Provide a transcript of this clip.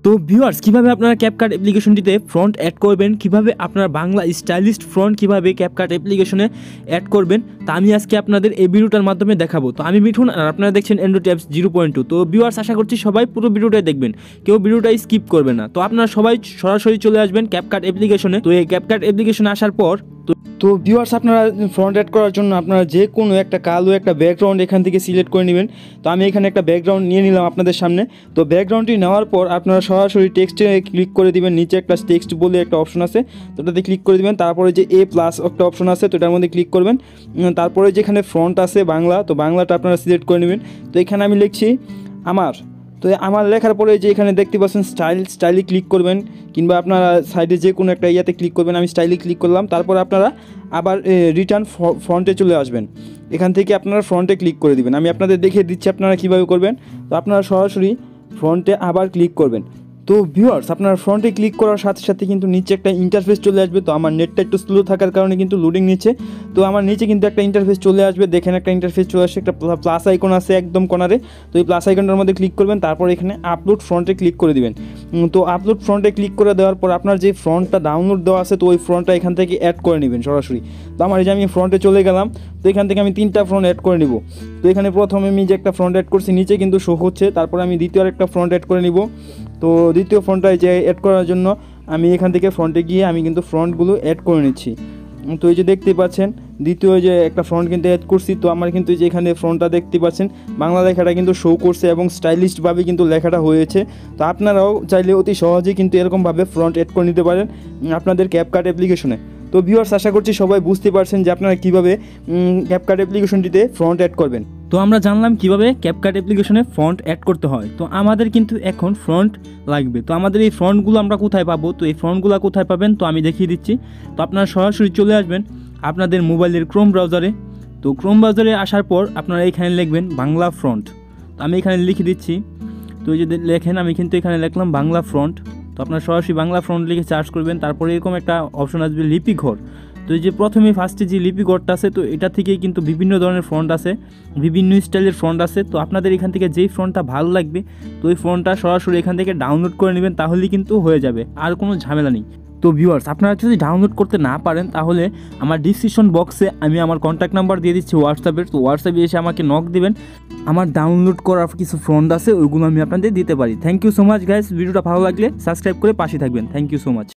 তো ভিউয়ার্স কিভাবে আপনারা ক্যাপকাট অ্যাপ্লিকেশনটিতে ফ্রন্ট অ্যাড করবেন, কিভাবে আপনারা বাংলা স্টাইলিশ ফ্রন্ট কিভাবে ক্যাপকাট অ্যাপ্লিকেশনে অ্যাড করবেন তা আমি আজকে আপনাদের এই ভিডিওটার মাধ্যমে দেখাবো। তো আমি মিঠুন আর আপনারা দেখছেন অ্যান্ড্রয়েড অ্যাপস 0.2। তো ভিউয়ার্স আশা করছি সবাই পুরো ভিডিওটাই দেখবেন, কেউ ভিডিওটা স্কিপ করবে না। তো আপনারা সবাই সরাসরি চলে আসবেন ক্যাপকাট অ্যাপ্লিকেশনে। তো এই ক্যাপকাট অ্যাপ্লিকেশনে আসার পর তো ভিউয়ার্স আপনারা ফ্রন্ট অ্যাড করার জন্য আপনারা যে কোনো একটা কালো একটা ব্যাকগ্রাউন্ড এখান থেকে সিলেক্ট করে নেবেন। তো আমি এখানে একটা ব্যাকগ্রাউন্ড নিয়ে নিলাম আপনাদের সামনে। তো ব্যাকগ্রাউন্ডটি নেওয়ার পর আপনারা সরাসরি টেক্সটে ক্লিক করে দিবেন। নিচে একটা টেক্সট বলে একটা অপশন আছে, তো ওটাতে ক্লিক করে দিবেন। তারপরে যে A+ একটা অপশন আছে, তো এটার মধ্যে ক্লিক করবেন। তারপরে যেখানে ফ্রন্ট আছে বাংলা, তো বাংলাটা আপনারা সিলেক্ট করে নেবেন। তো এখানে আমি লিখছি আমার। তো আমার লেখার পরে যে এখানে দেখতে পাচ্ছেন স্টাইলে ক্লিক করবেন, কিংবা আপনারা সাইডে যে কোনো একটা ইয়াতে ক্লিক করবেন। আমি স্টাইলে ক্লিক করলাম। তারপর আপনারা আবার রিটার্ন ফ্রন্টে চলে আসবেন। এখান থেকে আপনারা ফ্রন্টে ক্লিক করে দিবেন। আমি আপনাদের দেখিয়ে দিচ্ছি আপনারা কীভাবে করবেন। তো আপনারা সরাসরি ফ্রন্টে আবার ক্লিক করবেন। তো ভিউয়ার্স আপনারা ফ্রন্টে ক্লিক করার সাথে সাথে কিন্তু নিচে একটা ইন্টারফেস চলে আসবে। তো আমার নেটটা একটু স্লো থাকার কারণে কিন্তু লোডিং নিচ্ছে। তো আমার নিচে কিন্তু একটা ইন্টারফেস চলে আসবে। দেখেন একটা ইন্টারফেস চলে আসে, একটা প্লাস আইকন আছে একদম কর্নারে। তো এই প্লাস আইকনটার মধ্যে ক্লিক করবেন। তারপর এখানে আপলোড ফ্রন্টে ক্লিক করে দিবেন। তো আপলোড ফ্রন্টে ক্লিক করে দেওয়ার পর আপনার যে ফ্রন্টটা ডাউনলোড দেওয়া আছে, তো ওই ফ্রন্টটা এখান থেকে অ্যাড করে নেবেন সরাসরি। তো আমার এই যে আমি ফ্রন্টে চলে গেলাম। তো এখান থেকে আমি 3টা ফ্রন্ট অ্যাড করে নিব। তো এখানে প্রথমে আমি যে একটা ফ্রন্ট অ্যাড করছি নিচে কিন্তু শো হচ্ছে। তারপর আমি দ্বিতীয় একটা ফ্রন্ট অ্যাড করে নিব। তো দ্বিতীয় ফ্রন্টটায় যে অ্যাড করার জন্য আমি এখান থেকে ফ্রন্টে গিয়ে আমি কিন্তু ফ্রন্টগুলো অ্যাড করে নিচ্ছি। তো এই যে দেখতে পাচ্ছেন দ্বিতীয় যে একটা ফ্রন্ট কিন্তু অ্যাড করছি। তো আমার কিন্তু যে এখানে ফ্রন্টটা দেখতে পাচ্ছেন বাংলা লেখাটা কিন্তু শো করছে এবং স্টাইলিশভাবে কিন্তু লেখাটা হয়েছে। তো আপনারাও চাইলে অতি সহজেই কিন্তু এরকমভাবে ফ্রন্ট অ্যাড করে নিতে পারেন আপনাদের ক্যাপকাট অ্যাপ্লিকেশনে। তো ভিউয়ার্স আশা করছি সবাই বুঝতে পারছেন যে আপনারা কীভাবে ক্যাপকাট অ্যাপ্লিকেশনটিতে ফ্রন্ট অ্যাড করবেন। তো আমরা জানলাম কিভাবে ক্যাপকাট অ্যাপ্লিকেশনে ফ্রন্ট অ্যাড করতে হয়। তো আমাদের কিন্তু এখন ফ্রন্ট লাগবে। তো আমাদের এই ফ্রন্টগুলো আমরা কোথায় পাবো, তো এই ফ্রন্টগুলো কোথায় পাবেন তো আমি দেখিয়ে দিচ্ছি। তো আপনারা সরাসরি চলে আসবেন আপনাদের মোবাইলের ক্রোম ব্রাউজারে। তো ক্রোম ব্রাউজারে আসার পর আপনারা এখানে লিখবেন বাংলা ফ্রন্ট। তো আমি এখানে লিখে দিচ্ছি। তো এই যে লেখেন, আমি কিন্তু এখানে লিখলাম বাংলা ফ্রন্ট। তো আপনারা সরাসরি বাংলা ফ্রন্ট লিখে সার্চ করবেন। তারপরে এরকম একটা অপশন আসবে লিপিঘর। তো এই যে প্রথমে ফার্স্টে যে লিপিঘরটা আছে, তো এটা থেকেই কিন্তু বিভিন্ন ধরনের ফ্রন্ট আছে, বিভিন্ন স্টাইলের ফ্রন্ট আছে। তো আপনাদের এখান থেকে যেই ফ্রন্টটা ভালো লাগবে তো ওই ফ্রন্টটা সরাসরি এখান থেকে ডাউনলোড করে নেবেন, তাহলেই কিন্তু হয়ে যাবে, আর কোনো ঝামেলা নেই। তো ভিউয়ার্স আপনারা যদি ডাউনলোড করতে না পারেন তাহলে আমার ডিসক্রিপশন বক্সে আমি আমার কন্ট্যাক্ট নাম্বার দিয়ে দিচ্ছি হোয়াটসঅ্যাপের। তো হোয়াটসঅ্যাপে এসে আমাকে নক দিবেন, আমার ডাউনলোড করার কিছু ফ্রন্ট আছে ওইগুলো আমি আপনাদের দিতে পারি। Thank you so much guys. ভিডিওটা ভালো লাগলে সাবস্ক্রাইব করে পাশে থাকবেন। Thank you so much.